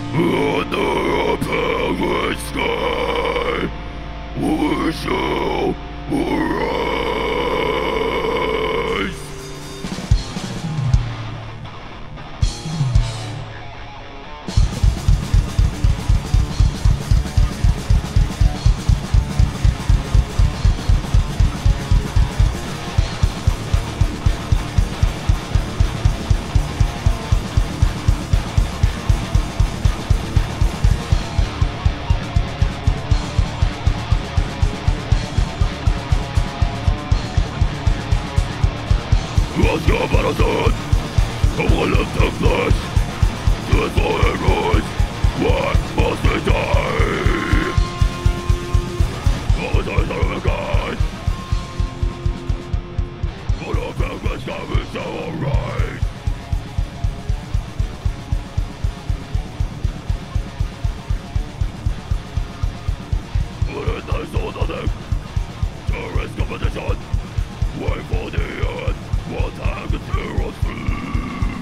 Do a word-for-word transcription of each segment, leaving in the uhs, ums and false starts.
Under a penguin sky, we shall rise. Let's go, Marathon! Come on, let's take this! This for heroes! What must we die? All the times are the gods! All the penguins coming to arise! Put it nice on nothing! Terrorist competition! Wait for the end! What time is heroes free?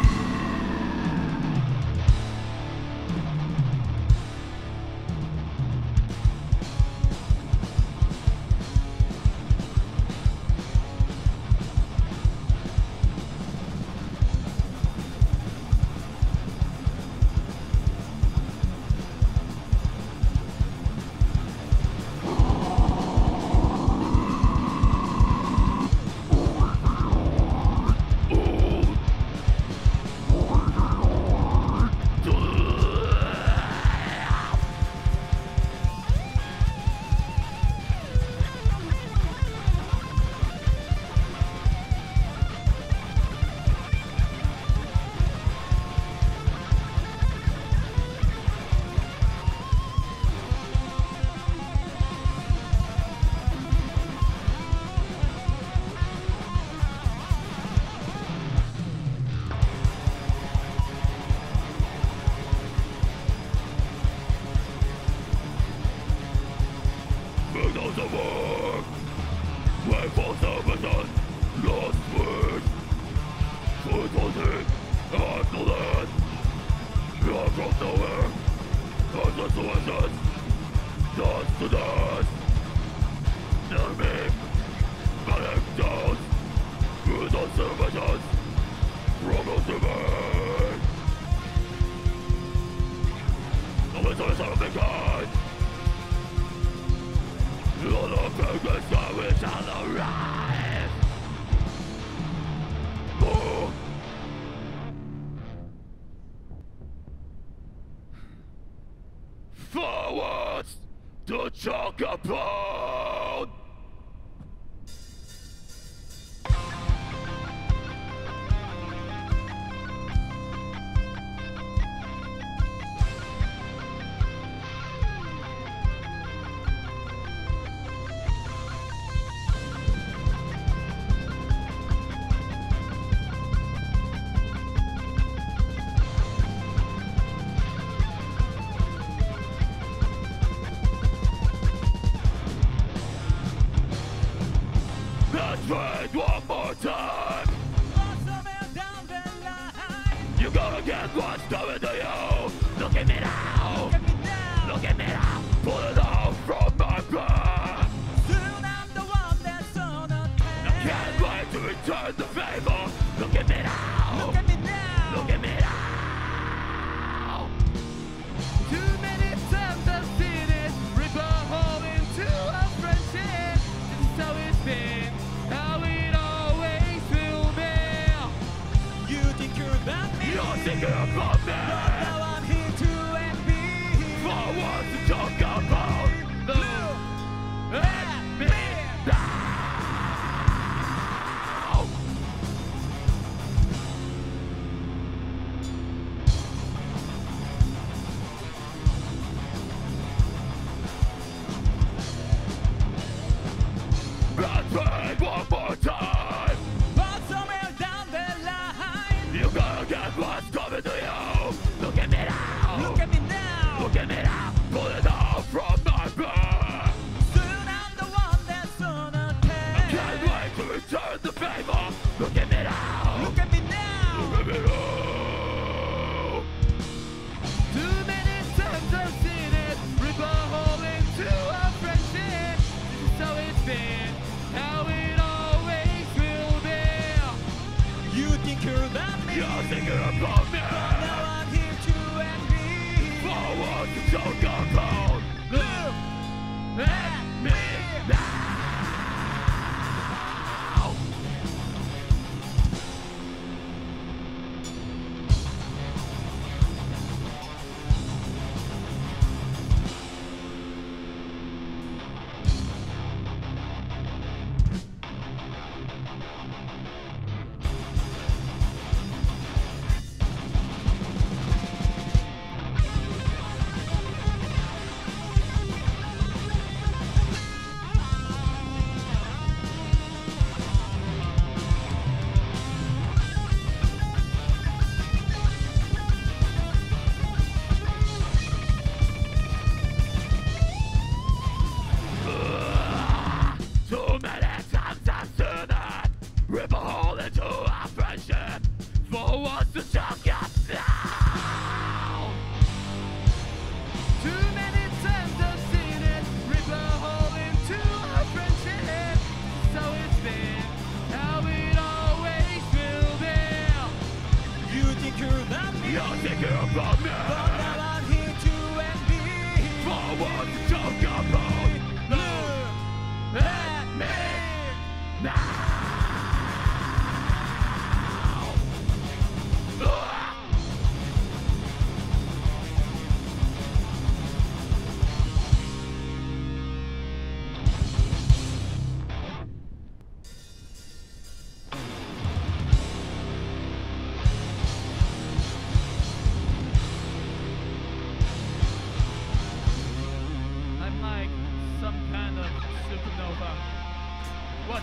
Signals of work! Wait for services! Lost word! Truthfully, after that! You're from nowhere! As the solutions! Dust to dust! Enemy! Connect down! Through the services! From the cement! The wizards are begun! All the penguins coming to the rise! Oh. Forwards to Chocobo!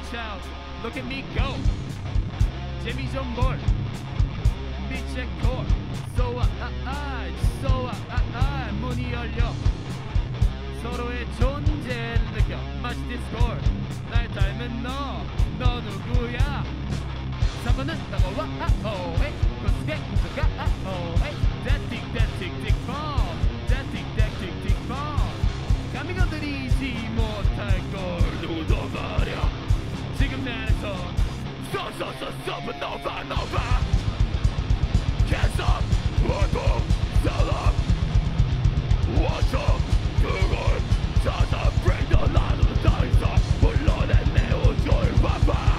watch out. Look at me go. 재미 좀 볼. 빛의 콜. 쏘아 아아 쏘아 아아 문이 열려. 서로의 존재를 느껴. 마치 디스콜. 날 닮은 너. 너 누구야? 삼 번은 다가와 아오 헤이 고스게 고스가 아오 헤이 대틱 대틱 틱 bomb 대틱 대틱 틱 bomb 감히 건드리지 못할 걸 누구도 말야 지금 내 안에서 쏘쏘쏘 supernova nova Can't stop Hyper Stella Watch up 그걸 찾아 Bring the light of the dinosaur 물러낸 내 우주를 봐봐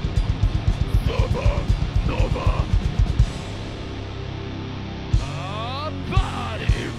Supernova 아 Body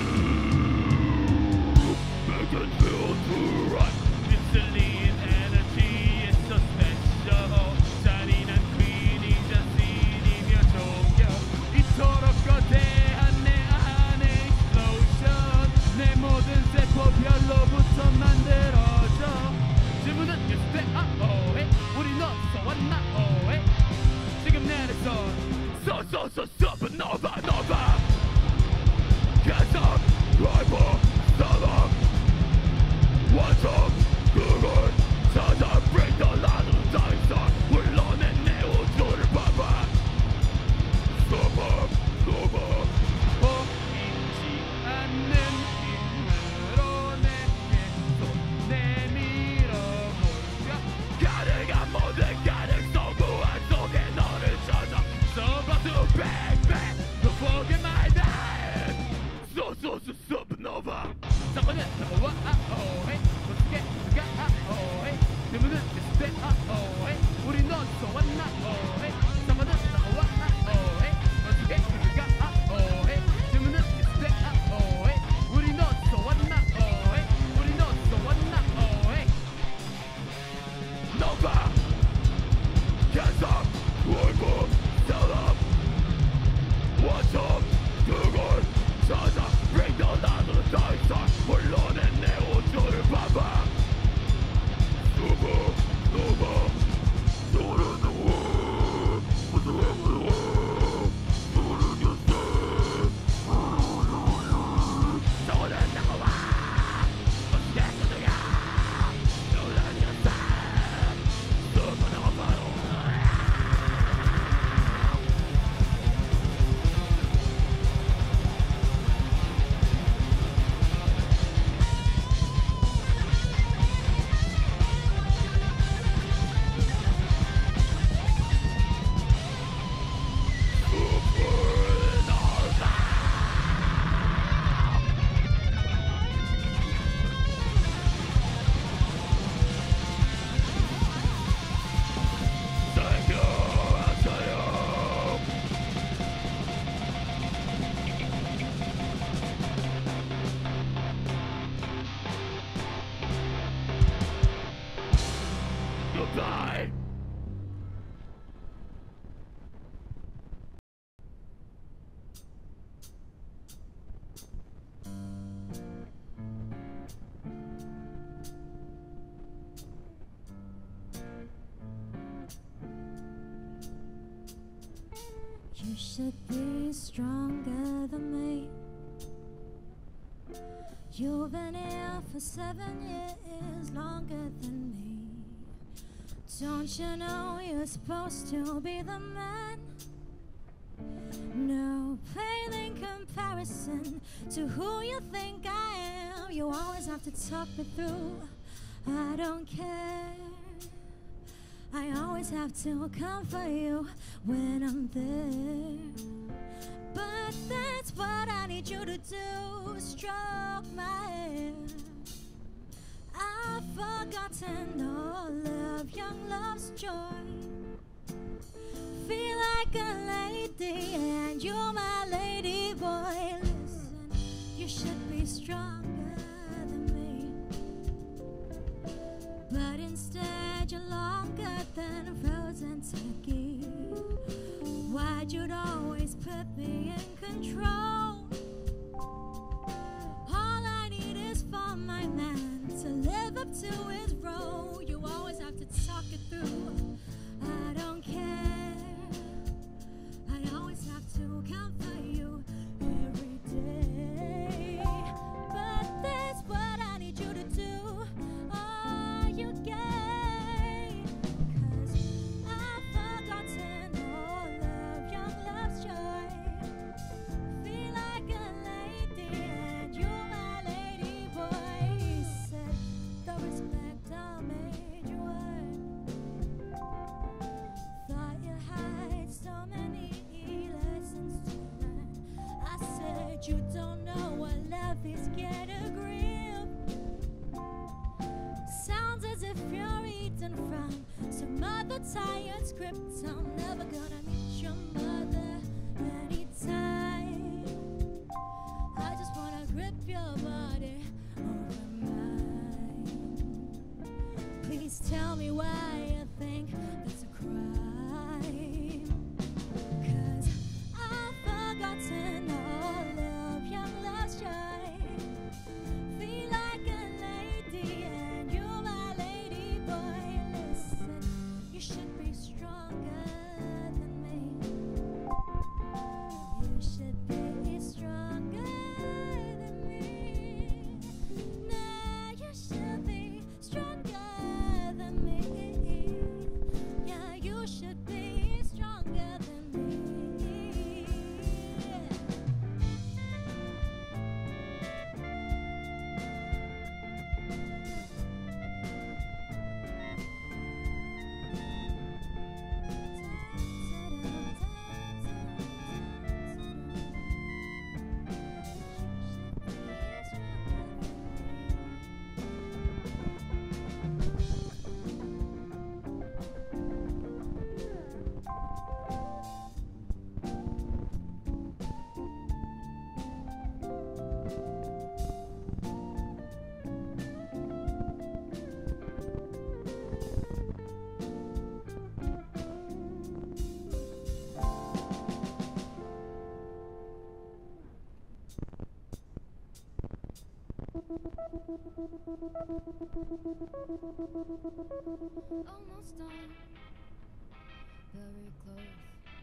blue Make it feel too right Crystalline energy is so special 잔인한 queen이자 신이며 종교 이토록 거대한 내 안의 explosion 내 모든 세포별로부터 만들어져 질문은 yes they are oh hey 우리 너서 왔나 oh hey 지금 내 안에서 So so so supernova nova Can't stop Hyper Stella Watch up 그걸 찾아 Bring the light of the dinosaur 물러낸 내 우주를 봐봐 Supernova 보이지 않는 힘으로 내게 손 내밀어 볼까 가능한 모든 가능성 무한 속에 너를 찾아 So about to Bang bang Don't forget my name So so so supernova 사건은 다가와 아오 헤이 어떻게 가 아오 헤이 질문은 비슷해 아오 헤이 우리 너서 왔나 아오 헤이 사건은 다가와 아오 헤이 어떻게 가 아오 헤이 질문은 비슷해 아오 헤이 우리 너서 왔나 아오 헤이 우리 너서 왔나 아오 헤이 Nova Can't stop Hyper Stella Watch up 그걸 찾아 Bring the light of the dinosaur 물러낸 내 우주를 봐봐 Supernova Supernova Supernova 저거는 나와 어떻게 그들야 놀라니었어 Supernova Thank you, I'll tell you. Goodbye. You should be stronger than me. You've been here for seven years, longer than me. Don't you know you're supposed to be the man? No pain in comparison to who you think I am. You always have to talk me through. I don't care. I always have to come for you when I'm there. But that's what I need you to do. Stroke my hair. I've forgotten all of young love's joy. Feel like a lady and you're my lady boy. Listen, you should be stronger than me. But instead you're longer than a frozen turkey. Why'd you always put me in control? All I need is for my man to live up to his role. You always have to talk it But you don't know what love is, get a grip. Sounds as if you're eating from some other tired script. I'm never gonna meet your mother anytime. I just wanna grip your body over mine. Please tell me why you think that's a crime. 'Cause I've forgotten all of your love's joy. Feel like a lady and you're my lady boy. Listen, you should be stronger than me. You should be stronger than me. Nah, you should be stronger than me. Yeah, you should be stronger than me. Almost done, very close.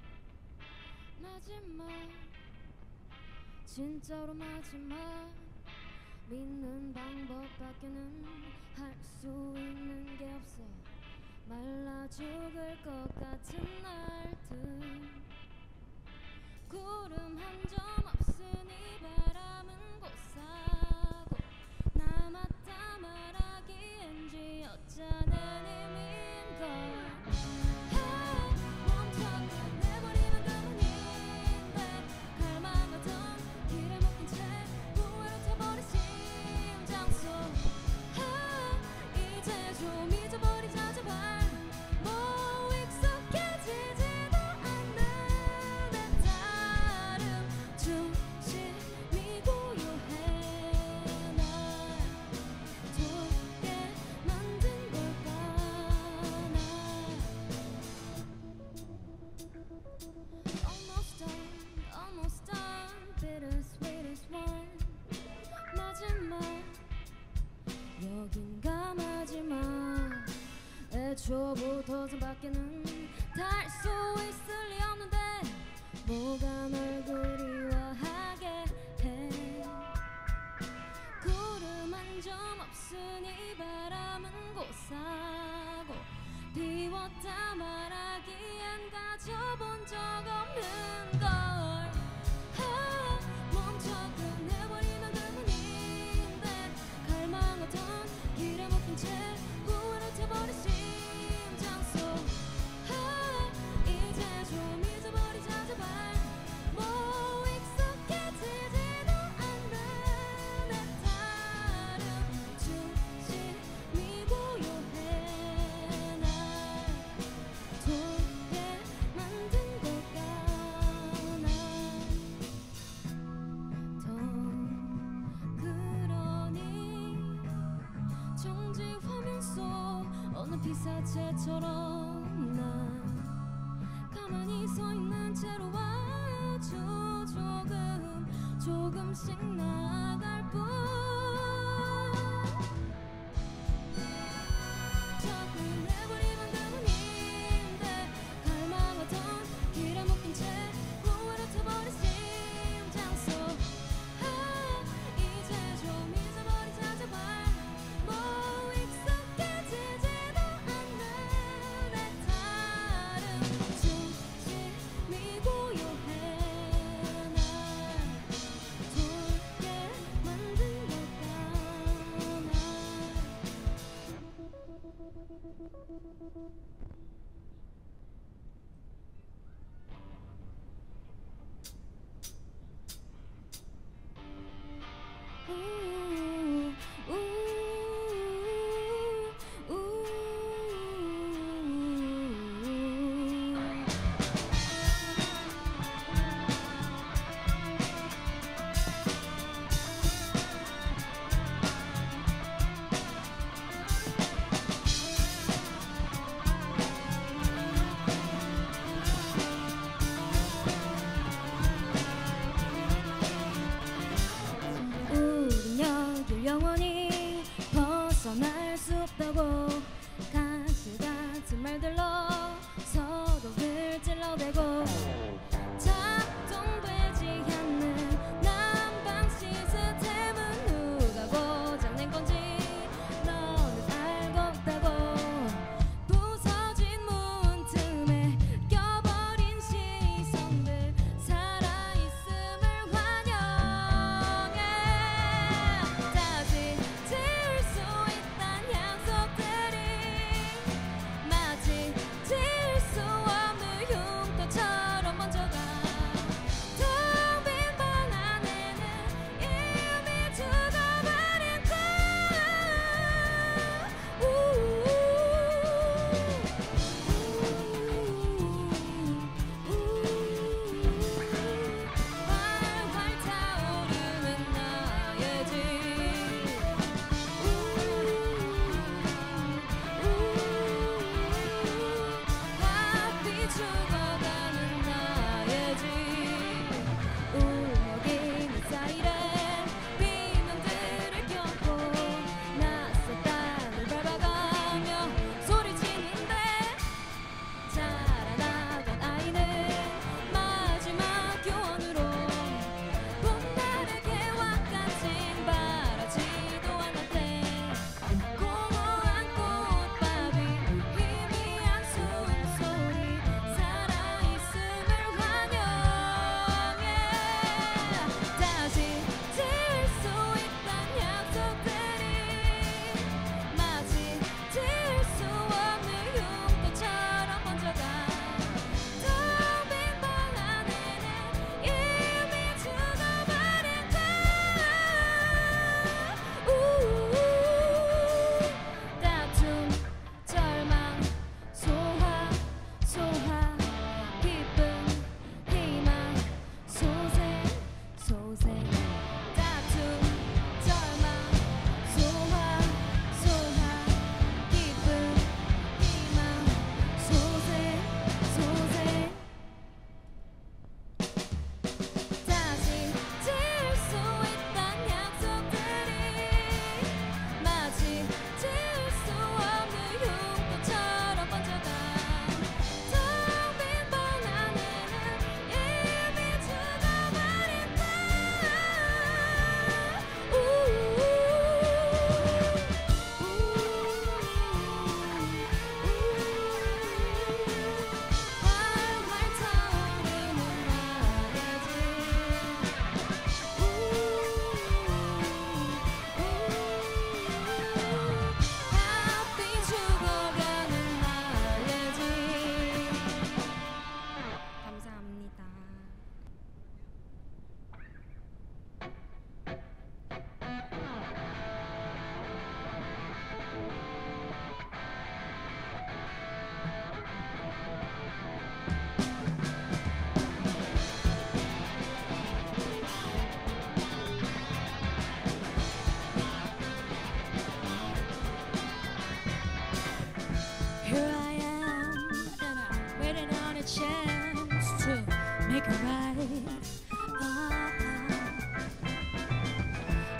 마지막, 진짜로 마지막. 믿는 방법밖에는 할 수 있는 게 없어. 말라 죽을 것 같은 날들. 구름 한 점 없으니 바람은 고사고. 남았다 말하기엔 쥐었잖아 이민걸. 멈춰 내버리면 그만인데 갈망하던 길을 묶인 채 후회로 타버린 심장 속. 이제 좀 잊어버리자 제발. 뭐 익숙해지지도 않는 내 다름. 중심이 고요해. 날 돌게 만든 걸까 날. Almost done, almost done. Bittersweetest one. 마지막, 여긴가 마지막. 애초부터 전밖에는 닿을 수 있을 리 없는데 뭐가 널 그리워하게 해. 구름 한 점 없으니 바람은 고사고. 비웠다 말하기엔 가져본 적 없는 걸. 멈춰 끝내버리면 그만인데 갈망하던 길에 묶인 채 후회로 타버린 심장 속. 이제 좀 잊어버리자 제발. 뭐 익숙해지지도 않는 내 다름. 중심이 고요해. 날 돌게 만든 걸까 날. 더 그러니 정지 화면 속 어느 피사체처럼 난 가만히 서 있는 채로 아주 조금 조금씩 나아갈 뿐. 자꾸 내버리면 그만인데 갈망하던 길에 묶인 채 후회로 타버린 심장 속. 이제 좀 잊어버리자 제발. 뭐 익숙해지지도 않는 내 다름. 중심이 고요해. 날 돌게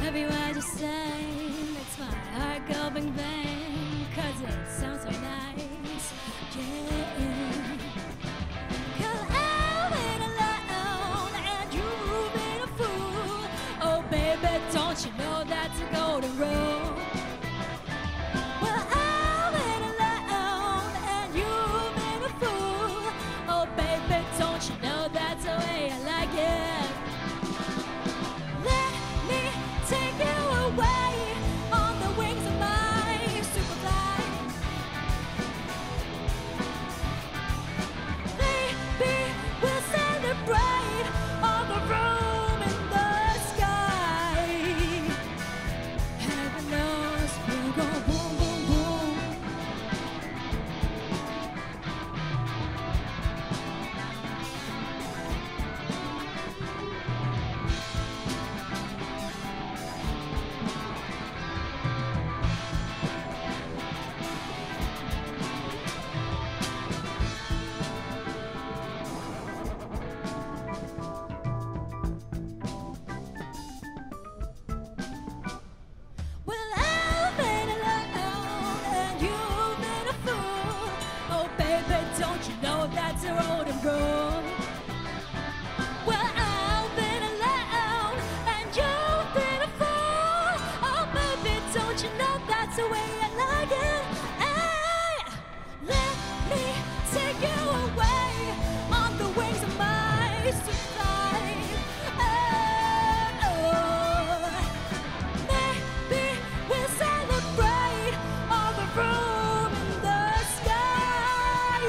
every word you say makes my heart go bang bang, 'cause it sounds so nice, yeah. 'Cause I've been alone and you've been a fool. Oh baby, don't you know that's a golden rule? Well, I've been alone and you've been a fool. Oh baby, don't you know that's the way I like it? Let me take you away on the wings of my superfly. Baby, we'll celebrate all the room in the sky. Heaven knows we'll go boom, boom, boom. Well, I've been alone and you've been a fool. Oh, baby, don't you know that's a road and rule? Well, I've been alone and you've been a fool. Oh, baby, don't you know that's the way I like it? Hey, let me take you away on the wings of my superfly. Oh, maybe we'll celebrate all the room in the sky.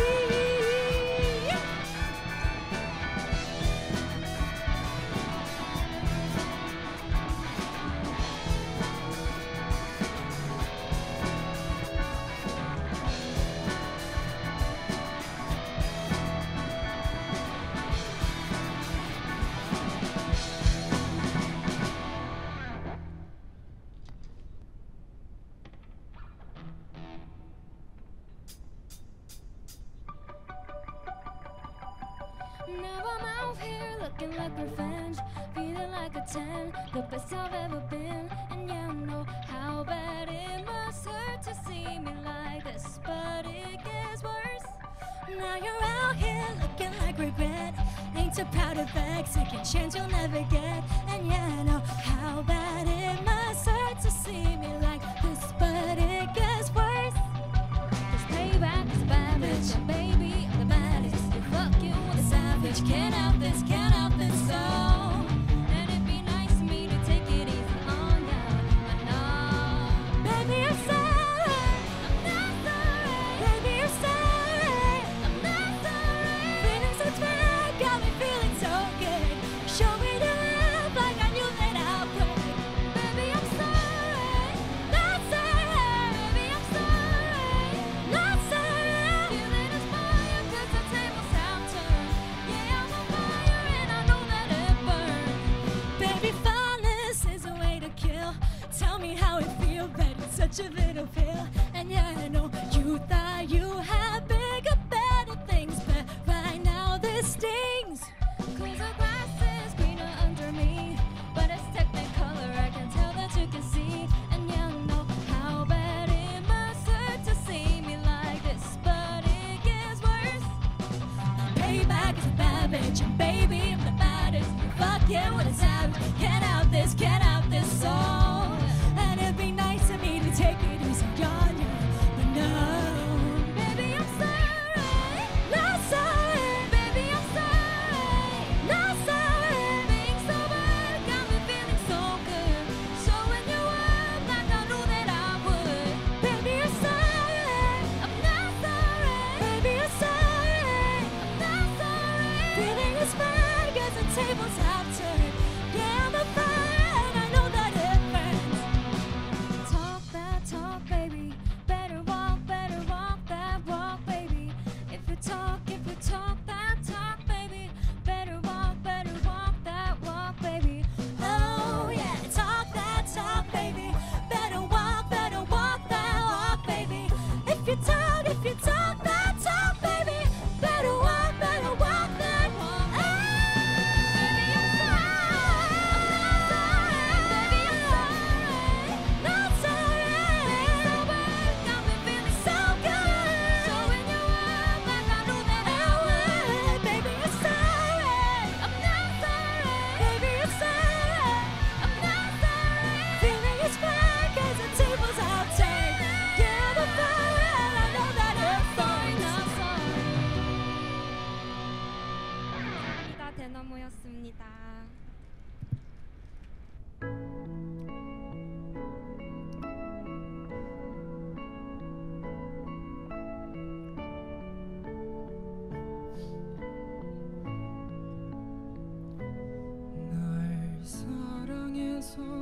Now I'm out here looking like revenge, feeling like a ten, the best I've ever been. And yeah, I know how bad it must hurt to see me like this, but it gets worse. Now you're out here looking like regret, ain't too proud of vex, second chance you'll never get. And yeah, I know how bad it must hurt to see me like this, but it gets worse. 'Cause payback is a bad bitch, and baby, I'm the baddest. You fuck you with a savage, can't help this, can't help this, so. And it'd be nice of me to take it easy on ya, I know. Baby, I'm sorry, I'm not sorry. Baby, I'm sorry, I'm not sorry. Feeling so bad, got me feeling so good. Show me the love like I knew that I would. Baby, I'm sorry, not sorry. Baby, I'm sorry, not sorry. Feeling inspired 'cause the tables have turned. Yeah, I'm on fire and I know that it burns. Baby, fondness is a way to kill. Tell me how it feels, but it's such a little pill. And yeah, I know you thought you had bigger, better things, but right now this stings. 'Cause the grass is greener under me, but it's technicolor, I can tell that you can see. And yeah, I know how bad it must hurt to see me like this, but it gets worse. Payback is a bad bitch, and baby, I'm the baddest. Fuck yeah, what a savage. Can't out this, can't out this soul. And it'd be nice of me to take it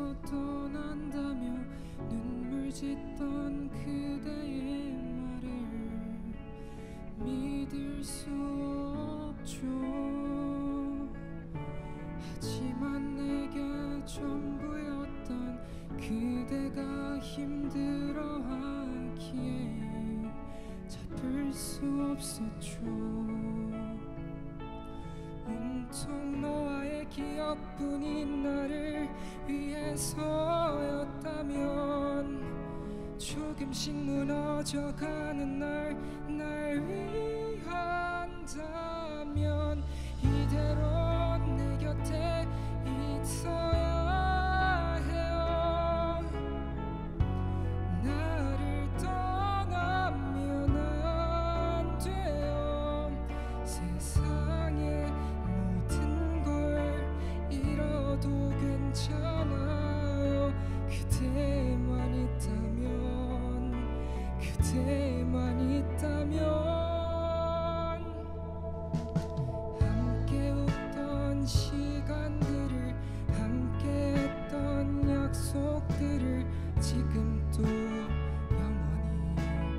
떠난다며 눈물 짓던 그대의 말을 믿을 수 없죠. 하지만 내게 전부였던 그대가 힘들어하기에 잡을 수 없었죠. 온통 너와의 기억뿐인 나를 위해서였다면 조금씩 무너져가는 날, 날 위한다면 이대로 내 곁에 있어야 해요. 나를 떠나면 안 돼요. 세상의 모든 걸 잃어도 괜찮아요. 그대만 있다면, 그대만 있다면. 함께 웃던 시간들을, 함께 했던 약속들을 지금도 영원히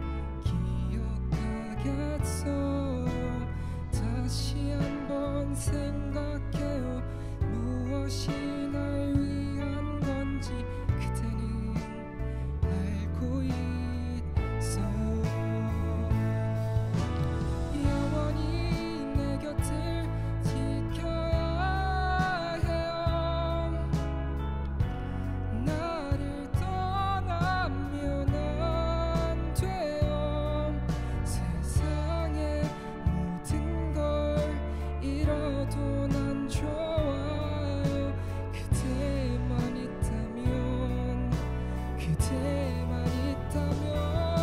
기억하겠어요. 다시 한번 생각해요. 무엇이 날 위한 건지 그대는 알고 있어요. 영원히 내 곁을 지켜야 해요. 나를 떠나면 안 돼요. 세상의 모든 걸 잃어도 난 좋아요. 그대만 있다면, 그대만 있다면.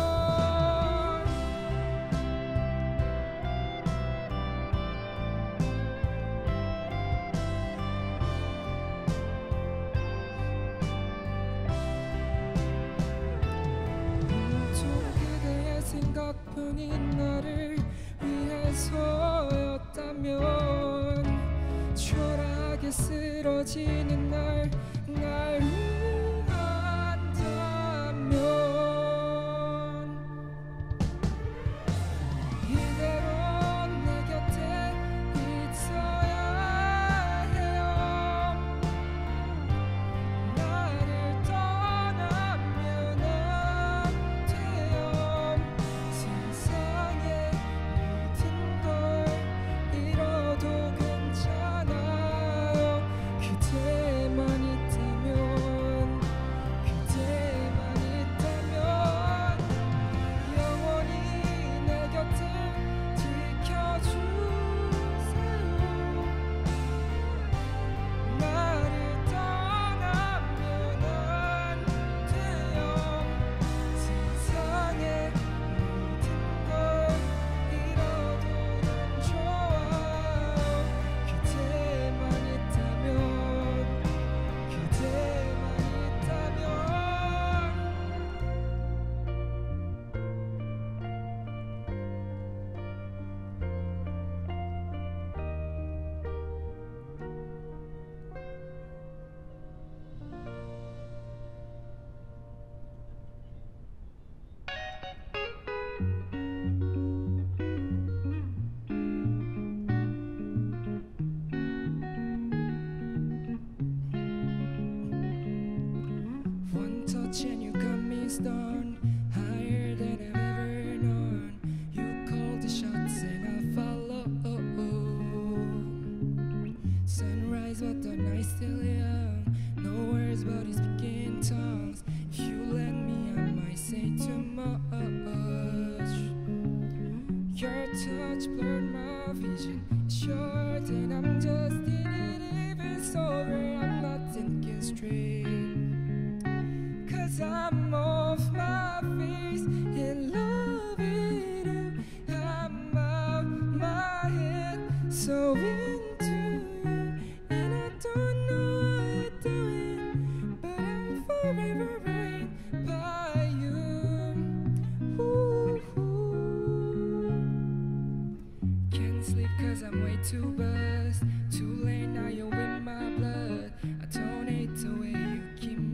온통 그대의 생각뿐인 나를 위해서였다면 초라하게 쓰러지는 날, 날 위한다면 이대로 내 곁에 있어야 해요. 나를 떠나면 안 돼요. 세상의 모든 걸 잃어도 괜찮아요. 그대만 있다면, 그대만 있다면. 영원히 내 곁을 지켜주세요. 나를 떠나면 안 돼요. 세상의 모든 걸 잃어도 난 좋아요. 그대만 있다면, 그대만 있다면. One touch and you got me stunned, higher than I've ever known. You call the shots and I follow. Sunrise but the night's still young. No words but he's speaking tongues. If you let me I might say too much. Your touch blurred my vision. It's yours and I'm just in it. If it's over I'm not thinking straight. Cause I'm off my face in love with you. I'm out my head, so into you. And I don't know what you're doing, but I'm forever ruined by you. Ooh, ooh. Can't sleep cause I'm way too buzzed. Too late now, you're in my blood. I don't hate the way you keep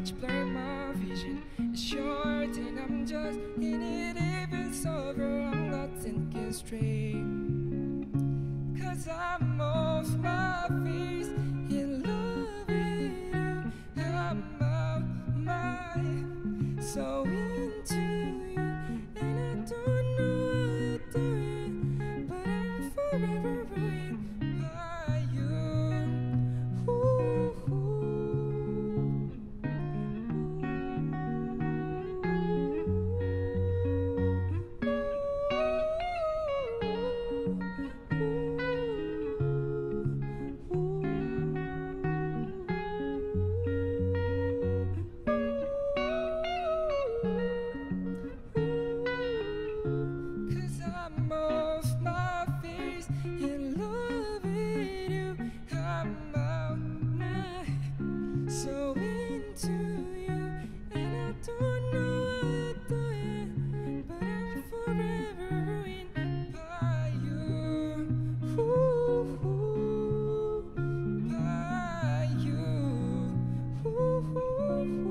touch blur my vision. It's short and I'm just in it. If it's over, I'm not thinking straight. Cause I'm off my face in love with you. I'm out my so into you, and I don't know what you're doing, but I'm forever ruined by you. Ooh, cause I'm off my face in love with you. I'm out my so into you, and I don't know what you're doing, but I'm forever ruined by you. Ooh, by you. Ooh.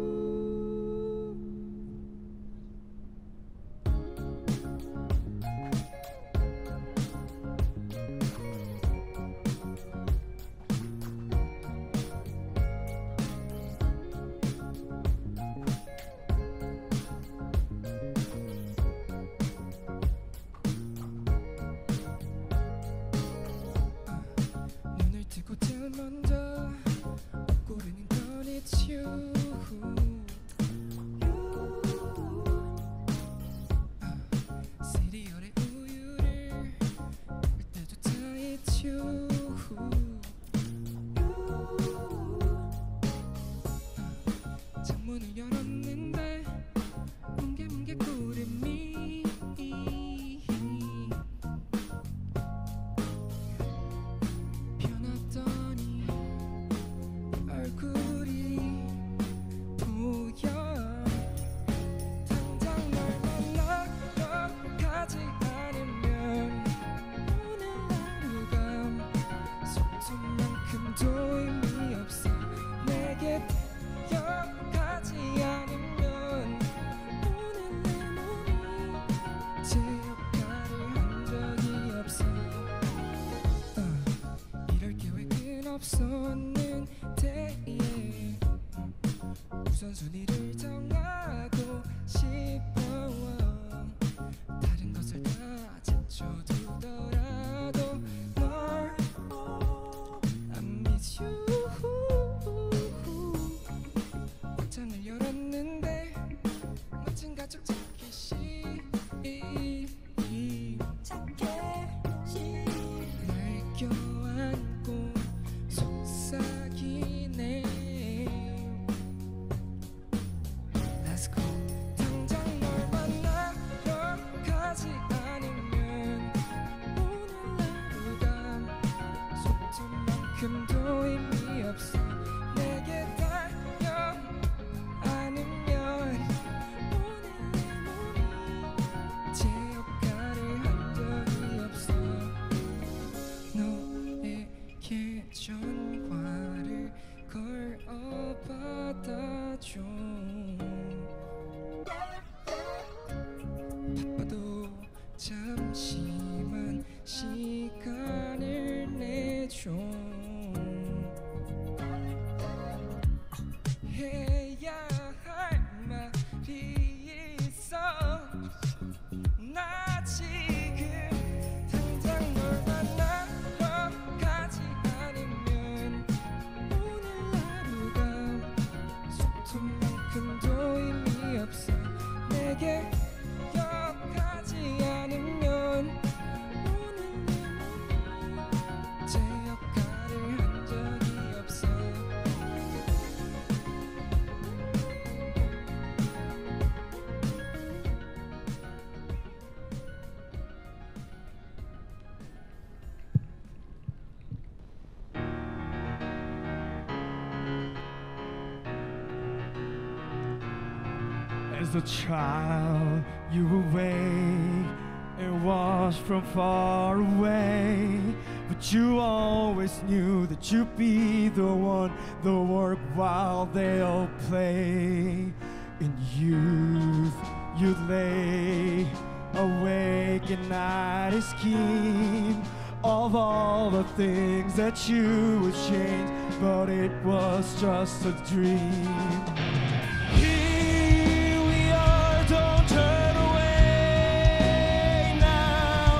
눈을 뜨고 제일 먼저 고르는 건 it's you. 시리얼에 우유를 볼 때조차 it's you. 창문을 열었는데 뭉게뭉게 구름이 변하더니 얼굴이 보여. 당장 널 만나러 가지 않으면 오늘 하루가 소통만큼도 의미 없어. 내게 달려가지 않으면 오늘 내 몸이 제 역할을 한 적이 없어. 어, 이럴 계획은 없었는데 yeah. 우선순위를 정하고 싶어. 다른 것을 다 제쳐두더라도 널 I miss you. 창을 열었는데 멋진 가족 자켓이 날 껴안고 속삭이네. Let's go. 당장 널 만나러 가지 않으면 오늘 하루가 소통만큼도 의미 없어. 내게 달려 않으면 오늘 내 몸이 제 역할을 한 적이 없어. 너에게 전화를 걸어 받아줘. 바빠도 잠시만 시간을 내줘. 해야 할 말이 있어. 나 지금 당장 널 만나러 가지 않으면 오늘 하루가 소통만큼도 의미 없어. 내게 기억하지 않으면 오늘 내 몸이 제 역할을 한 적이 없어. As a child, you awake It was from far away, but you always knew that you'd be the one, the work while they'll play. In youth, you'd lay awake at night and scheme of all the things that you would change, but it was just a dream. Here we are, don't turn away now.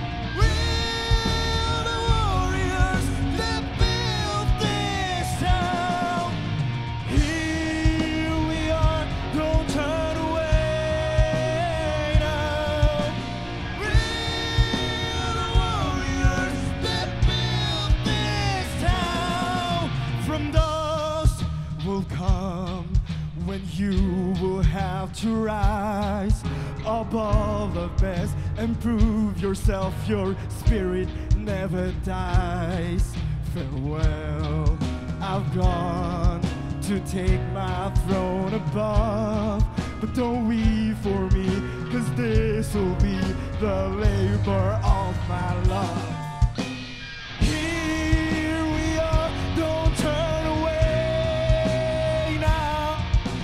We're the warriors that built this town. Here we are, don't turn away now. We're the warriors that built this town. From dust will come when you will have to rise above the best and prove yourself. Your spirit never dies. Farewell, I've gone to take my throne above, but don't weep for me, 'cause this will be the labor of my love. Here we are, don't turn away now.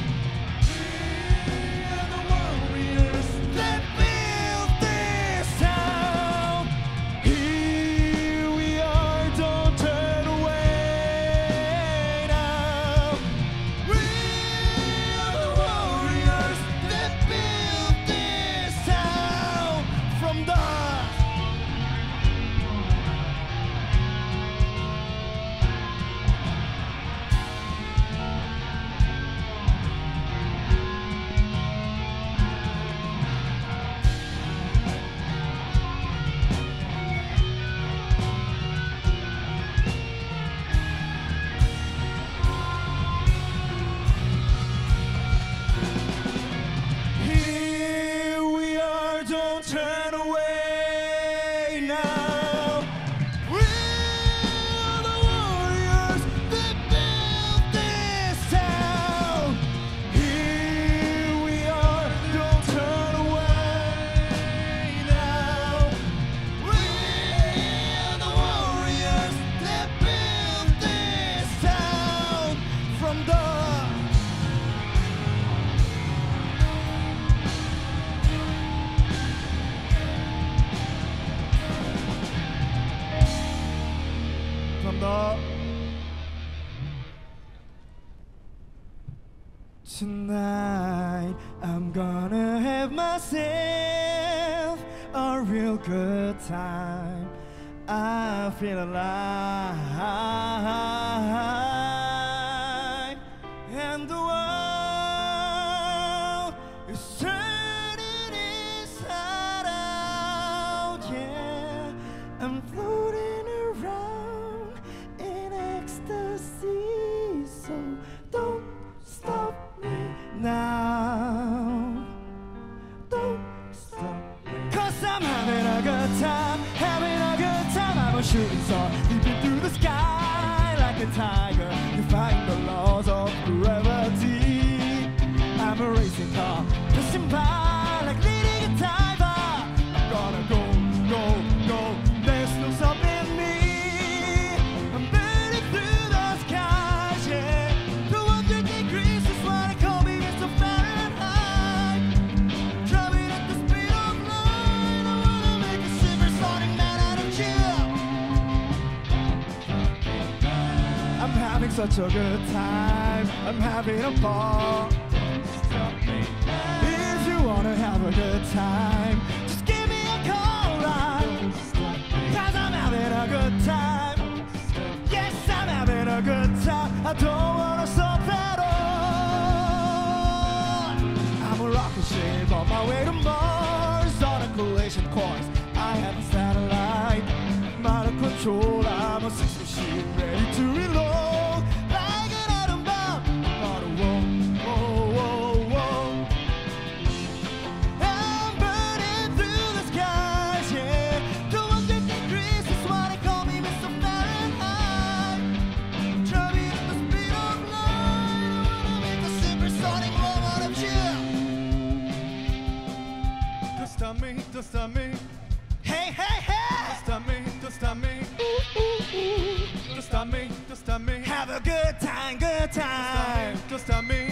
We're the warriors that built this town. Here we are, don't turn away now. We're the warriors that built this town. From the Here we are, don't turn away now. We're the warriors that built this town. Here we are, don't turn away now. We're the warriors that built this town. From the From the Tonight I'm gonna have myself a real good time. I feel alive, and the world is turning inside out. Yeah, I'm floating around in ecstasy, so don't stop me now. Don't stop me, 'cause I'm having a good time, having a good time. I'm a shooting star, leaping through the sky like a tiger, defying the laws of gravity. I'm a racing car, pushing by like leading a diver. I'm gonna go, go, go, there's no stopping me. I'm burning through the skies, yeah. two hundred degrees is what they call me, Mister Fahrenheit. Driving at the speed of light, I wanna make a supersonic man out of you. I'm having such a good time, I'm having a ball. If you wanna have a good time, just give me a call, right? 'Cause I'm having a good time. Yes, I'm having a good time. I don't wanna stop at all. I'm a rocket ship on my way to Mars, on a collision course. I have a satellite, I'm out of control. I'm a six machine ready to reload, like an atom bomb. Not a whoa, whoa, whoa, whoa. I'm burning through the skies, yeah. two hundred degrees is what they call me, Mister Fahrenheit. Driving at the speed of light, I wanna make a supersonic robot of you. Don't stop me, don't stop me. me, just stop me. Have a good time, good time. Just stop me.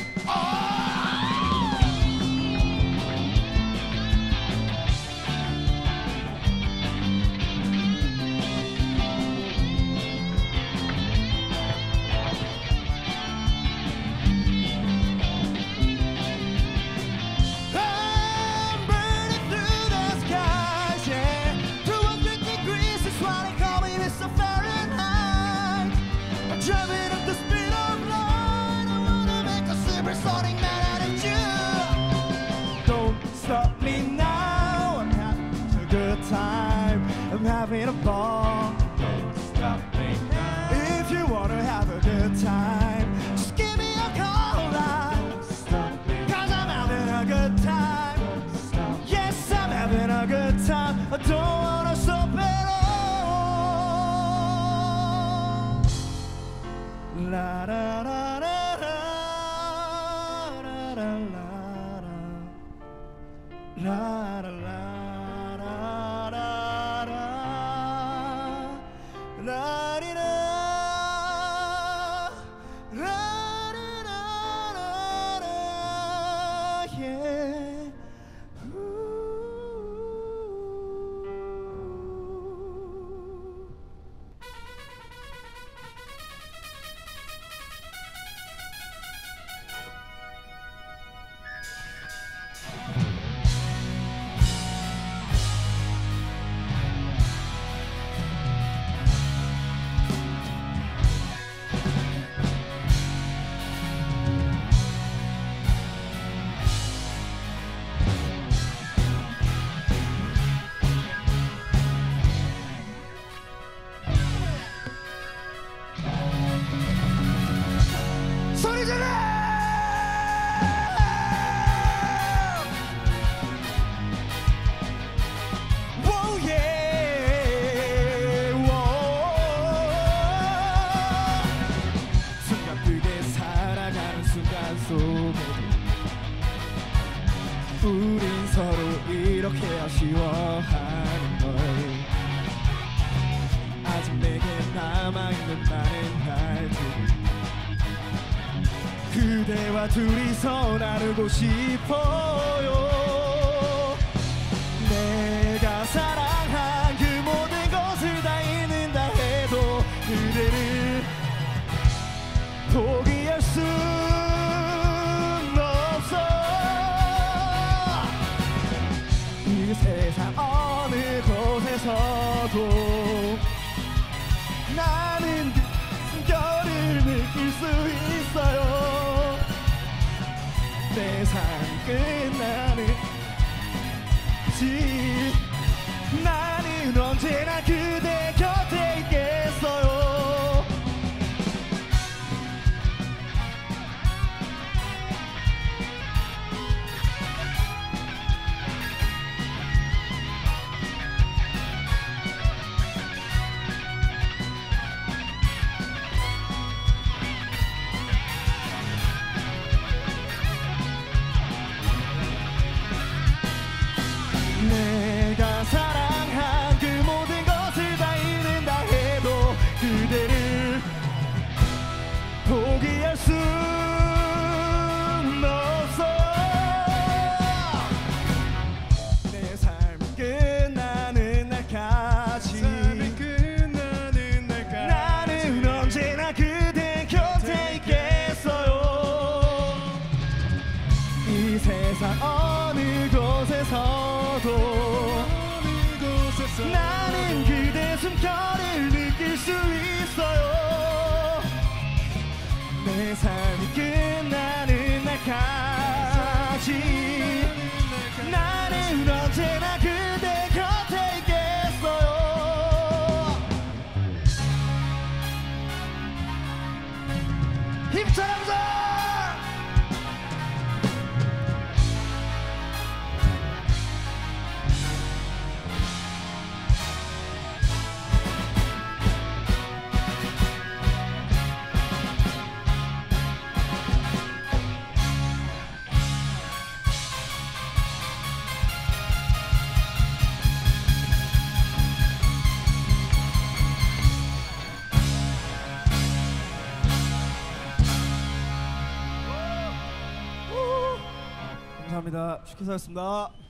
I'm burning through the skies, yeah. two hundred degrees is what they call me, Mister Fahrenheit. I'm driving up the speed of light. I wanna make a supersonic man out of you. Don't stop me now. I'm having a good time. I'm having a ball. Don't stop me now. If you wanna have a good time, just give me a call. Don't stop me. Cause I'm having a good time. Don't stop. Yes, I'm having a good time. I don't wanna stop at all. La da da da da da da la da. La da la da da da. La di da. La di da da da. Yeah. Ooh. 소리 질러! Oh yeah. 순간 그게 살아가는 순간 속에 우린 서로 이렇게 아쉬워하는 걸 아직 내게 남아있는 많은 날들 그대와 둘이서 나누고 싶어요. 내가 사랑한 그 모든 것을 다 잃는다 해도 그대를 포기할 순 없어. 이 세상 어느 곳에서도 나는 그 숨결을 느낄 수 있어요. 내 삶이 끝나는 지 나는 언제나 그대 곁에 있겠어요. 내가 사랑한 그 모든 것을 다 잃는다 해도 그대를 포기할 순 없어. 내 삶이 끝나는 날까지 나는 언제나 그대 곁에 있겠어요. 이 세상 어느 곳에서도 나는 그대 숨결을 느낄 수 있어요. 내 삶이 끝나는 날까지 나는 언제나 그대 곁에 있겠어요. 힘차면서 감사합니다. 슈키사였습니다.